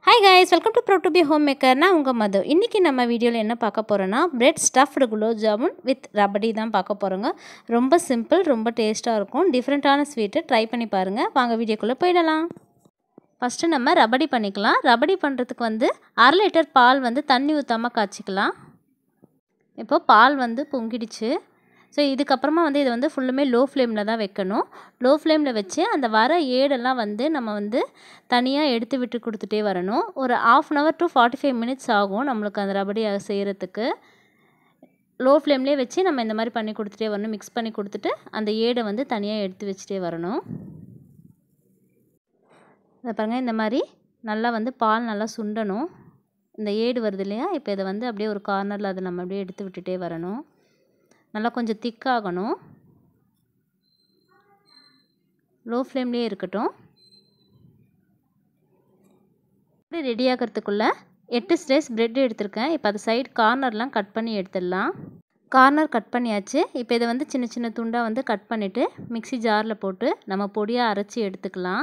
Hi guys, welcome to Proud to be Homemaker. நான் உங்க மது. இன்னைக்கு நம்ம வீடியோல என்ன பார்க்க போறோம்னா bread stuffed gulab jamun with rabdi தான் பார்க்க போறோங்க. ரொம்ப சிம்பிள், ரொம்ப டேஸ்டா இருக்கும். டிஃபரண்டான ஸ்வீட் ட்ரை பண்ணி பாருங்க. வாங்க வீடியோக்குள்ள போய்டலாம். ஃபர்ஸ்ட் நம்ம ரபடி பண்ணிக்கலாம். ரபடி பண்றதுக்கு 1/2 லிட்டர் பால் தண்ணி ஊத்தாம காய்ச்சிக்கலாம். இப்போ பால் பொங்கிடுச்சு. ஸோ இதுக்கப்புறமா இது ஃபுல்லுமே லோ ஃப்ளேமில் தான் வைக்கணும். லோ ஃப்ளேமில் வச்சு அந்த வர ஏடெல்லாம் நம்ம தனியாக எடுத்து விட்டு கொடுத்துட்டே வரணும். ஒரு 1/2 hour to 45 minutes ஆகும் நம்மளுக்கு அந்த ரபடி செய்கிறதுக்கு. லோ ஃப்ளேம்லேயே வச்சு நம்ம இந்த மாதிரி பண்ணி கொடுத்துட்டே வரணும். மிக்ஸ் பண்ணி கொடுத்துட்டு அந்த ஏடை தனியாக எடுத்து வச்சுட்டே வரணும். அதை பாருங்கள், இந்த மாதிரி நல்லா பால் நல்லா சுண்டணும். இந்த ஏடு வருது இல்லையா, இப்போ இதை அப்படியே ஒரு கார்னரில் அதை நம்ம அப்படியே எடுத்து விட்டுட்டே வரணும். நல்லா கொஞ்சம் திக்காகணும். லோ ஃப்ளேம்லேயே இருக்கட்டும். ரெடி ஆகிறதுக்குள்ளே 8 ஸ்லைஸ் ப்ரெட் எடுத்திருக்கேன். இப்போ அது சைடு கார்னர்லாம் கட் பண்ணி எடுத்துடலாம். கார்னர் கட் பண்ணியாச்சு. இப்போ இதை சின்ன சின்ன துண்டாக கட் பண்ணிவிட்டு மிக்ஸி ஜாரில் போட்டு நம்ம பொடியாக அரைச்சி எடுத்துக்கலாம்.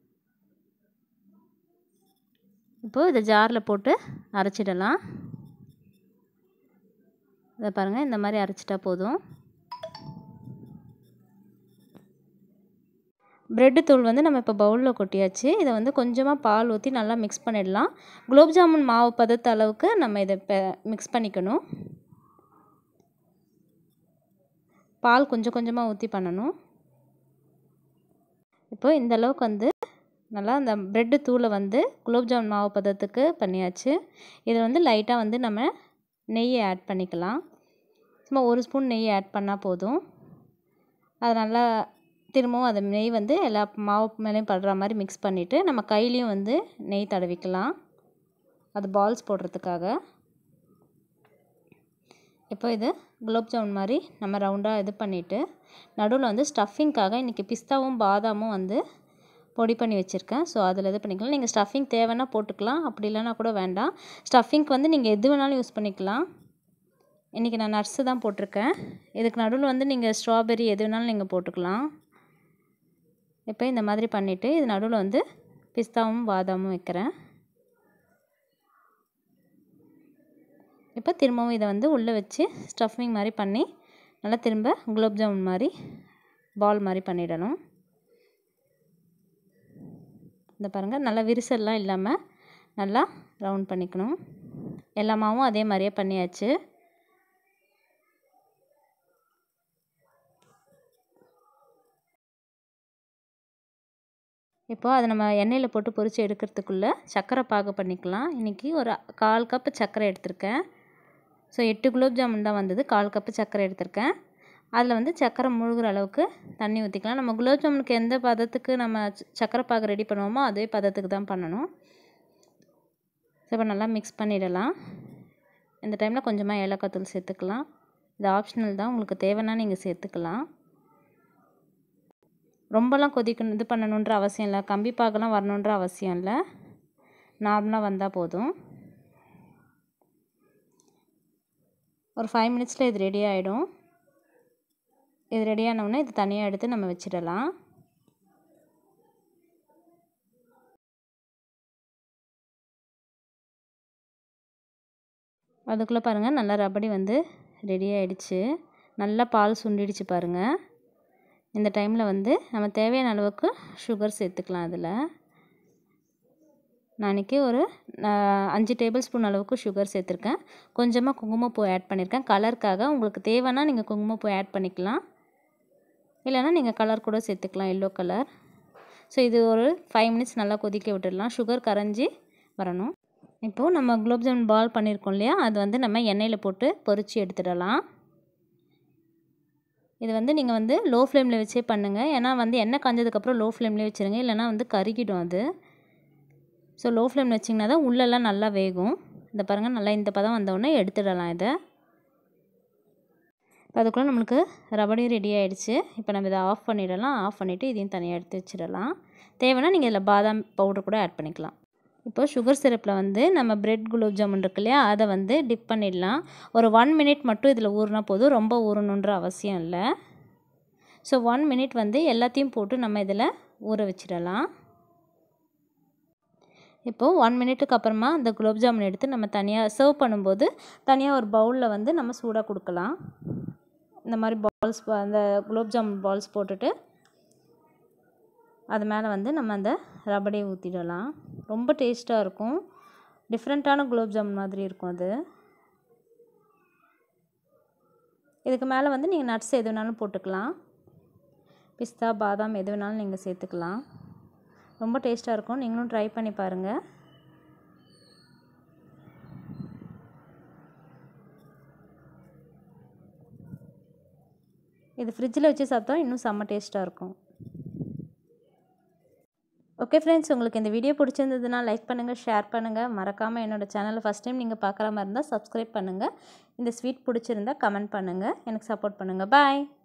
இப்போது இதை ஜாரில் போட்டு அரைச்சிடலாம். இதை பாருங்கள், இந்த மாதிரி அரைச்சிட்டா போதும். ப்ரெட்டு தூள் நம்ம இப்போ பவுலில் கொட்டியாச்சு. இதை கொஞ்சமாக பால் ஊற்றி நல்லா மிக்ஸ் பண்ணிடலாம். குலோப் ஜாமுன் மாவு பதத்த அளவுக்கு நம்ம இதை மிக்ஸ் பண்ணிக்கணும். பால் கொஞ்சம் கொஞ்சமாக ஊற்றி பண்ணணும். இப்போ இந்த அளவுக்கு நல்லா அந்த ப்ரெட்டு தூளை குலோப் ஜாமுன் மாவு பதத்துக்கு பண்ணியாச்சு. இதை லைட்டாக நம்ம நெய்யை ஆட் பண்ணிக்கலாம். சும்மா 1 ஸ்பூன் நெய் ஆட் பண்ணால் போதும். அது நல்லா திரும்பவும் அந்த நெய் எல்லா மாவு மேலேயும் படுற மாதிரி மிக்ஸ் பண்ணிவிட்டு நம்ம கையிலையும் நெய் தடவிக்கலாம். அது பால்ஸ் போடுறதுக்காக. இப்போ இது குலோப் ஜாமுன் மாதிரி நம்ம ரவுண்டாக இது பண்ணிவிட்டு நடுவில் ஸ்டஃபிங்காக இன்றைக்கி பிஸ்தாவும் பாதாமும் பொடி பண்ணி வச்சுருக்கேன். ஸோ அதில் இது பண்ணிக்கலாம். நீங்கள் ஸ்டஃபிங் தேவைன்னா போட்டுக்கலாம், அப்படி இல்லைன்னா கூட வேண்டாம். ஸ்டஃபிங்க்கு நீங்கள் எது வேணாலும் யூஸ் பண்ணிக்கலாம். இன்றைக்கி நான் நட்ஸு தான் போட்டிருக்கேன். இதுக்கு நடுவில் நீங்கள் ஸ்ட்ராபெரி எது வேணாலும் நீங்கள் போட்டுக்கலாம். இப்போ இந்த மாதிரி பண்ணிவிட்டு இது நடுவில் பிஸ்தாவும் பாதாமும் வைக்கிறேன். இப்போ திரும்பவும் இதை உள்ளே வச்சு ஸ்டஃபிங் மாதிரி பண்ணி நல்லா திரும்ப குலோப் ஜாமுன் மாதிரி பால் மாதிரி பண்ணிடணும். இந்த பாருங்கள், நல்லா விரிசல்லாம் இல்லாமல் நல்லா ரவுண்ட் பண்ணிக்கணும். எல்லா மாவும் அதே மாதிரியே பண்ணியாச்சு. இப்போ அதை நம்ம எண்ணெயில் போட்டு பொரித்து எடுக்கிறதுக்குள்ளே சர்க்கரை பாகு பண்ணிக்கலாம். இன்றைக்கி ஒரு 1/4 கப்பு சர்க்கரை எடுத்திருக்கேன். ஸோ 8 குலோப் ஜாமுன் தான் வந்தது. 1/4 கப்பு சர்க்கரை எடுத்திருக்கேன். அதில் சர்க்கரை முழுகிற அளவுக்கு தண்ணி ஊற்றிக்கலாம். நம்ம குலோப் ஜாமுனுக்கு எந்த பதத்துக்கு நம்ம சர்க்கரை பாகு ரெடி பண்ணுவோமோ அதே பதத்துக்கு தான் பண்ணணும். ஸோ இப்போ நல்லா மிக்ஸ் பண்ணிடலாம். இந்த டைமில் கொஞ்சமாக ஏலக்காய் தூள் சேர்த்துக்கலாம். இது ஆப்ஷனல் தான், உங்களுக்கு தேவைன்னா நீங்கள் சேர்த்துக்கலாம். ரொம்பலாம் கொதிக்கணும் இது பண்ணணுன்ற அவசியம் இல்லை. கம்பி பாகெல்லாம் வரணுன்ற அவசியம் இல்லை. நார்மலாக வந்தால் போதும். ஒரு 5 மினிட்ஸில் இது ரெடி ஆகிடும். இது ரெடியானவுடனே இது தனியாக எடுத்து நம்ம வச்சிடலாம். அதுக்குள்ளே பாருங்கள், நல்லா ரபடி ரெடி ஆகிடுச்சு. நல்லா பால் சுண்டிடுச்சு பாருங்கள். இந்த டைமில் நம்ம தேவையான அளவுக்கு சுகர் சேர்த்துக்கலாம். அதில் நான் இன்றைக்கி ஒரு 5 டேபிள் ஸ்பூன் அளவுக்கு சுகர் சேர்த்துருக்கேன். கொஞ்சமாக குங்குமப்பூ ஆட் பண்ணியிருக்கேன் கலருக்காக. உங்களுக்கு தேவைன்னா நீங்கள் குங்குமப்பூ ஆட் பண்ணிக்கலாம், இல்லைனா நீங்கள் கலர் கூட சேர்த்துக்கலாம், எல்லோ கலர். ஸோ இது ஒரு 5 மினிட்ஸ் நல்லா கொதிக்க விட்டுடலாம். சுகர் கரைஞ்சி வரணும். இப்போது நம்ம குலோப் ஜாமுன் பால் பண்ணியிருக்கோம் இல்லையா, அது நம்ம எண்ணெயில் போட்டு பொரித்து எடுத்துடலாம். இது நீங்கள் லோ ஃப்ளேமில் வச்சே பண்ணுங்கள். ஏன்னா எண்ணெய் காஞ்சதுக்கப்புறம் லோ ஃப்ளேம்லேயே வச்சுருங்க, இல்லைனா கருகிடும் அது. ஸோ லோ ஃப்ளேமில் வச்சிங்கன்னா தான் உள்ளெல்லாம் நல்லா வேகும். இந்த பாருங்கள், நல்லா இந்த பதம் வந்தோடனே எடுத்துடலாம் இதை. இப்போ அதுக்குள்ளே நம்மளுக்கு ரபடி ரெடி ஆகிடுச்சு. இப்போ நம்ம இதை ஆஃப் பண்ணிடலாம். ஆஃப் பண்ணிவிட்டு இதையும் தனியாக எடுத்து வச்சிடலாம். தேவைன்னா நீங்கள் இதில் பாதாம் பவுடர் கூட ஆட் பண்ணிக்கலாம். இப்போ சுகர் சிரப்பில் நம்ம ப்ரெட் குலோப் ஜாமுன் இருக்கு இல்லையா, அதை டிப் பண்ணிடலாம். ஒரு 1 மினிட் மட்டும் இதில் ஊறினா போதும், ரொம்ப ஊறணுன்ற அவசியம் இல்லை. ஸோ 1 மினிட் எல்லாத்தையும் போட்டு நம்ம இதில் ஊற வச்சிடலாம். இப்போது 1 மினிட்டுக்கு அப்புறமா அந்த குலோப் ஜாமுன் எடுத்து நம்ம தனியாக சர்வ் பண்ணும்போது தனியாக ஒரு பவுலில் வந்து நம்ம சூடாக கொடுக்கலாம். இந்த மாதிரி பால்ஸ் அந்த குலோப் ஜாமுன் பால்ஸ் போட்டுட்டு அது மேலே வந்து நம்ம அந்த ரபடியை ஊற்றிடலாம். ரொம்ப டேஸ்ட்டாக இருக்கும். டிஃப்ரெண்ட்டான குலோப் ஜாமுன் மாதிரி இருக்கும் அது. இதுக்கு மேலே வந்து நீங்கள் நட்ஸ் எது வேணாலும் போட்டுக்கலாம். பிஸ்தா, பாதாம் எது வேணாலும் நீங்கள் சேர்த்துக்கலாம். ரொம்ப டேஸ்ட்டாக இருக்கும். நீங்களும் ட்ரை பண்ணி பாருங்கள். இது ஃப்ரிட்ஜில் வச்சு சாப்பிட்டா இன்னும் செம்ம டேஸ்ட்டாக இருக்கும். ஓகே ஃப்ரெண்ட்ஸ், உங்களுக்கு இந்த வீடியோ பிடிச்சிருந்ததுன்னா லைக் பண்ணுங்கள், ஷேர் பண்ணுங்கள். மறக்காமல் என்னோடய சேனலை ஃபஸ்ட் டைம் நீங்கள் பார்க்குற மாதிரி இருந்தால் சப்ஸ்கிரைப் பண்ணுங்கள். இந்த ஸ்வீட் பிடிச்சிருந்தா கமெண்ட் பண்ணுங்கள். எனக்கு சப்போர்ட் பண்ணுங்கள். பாய்.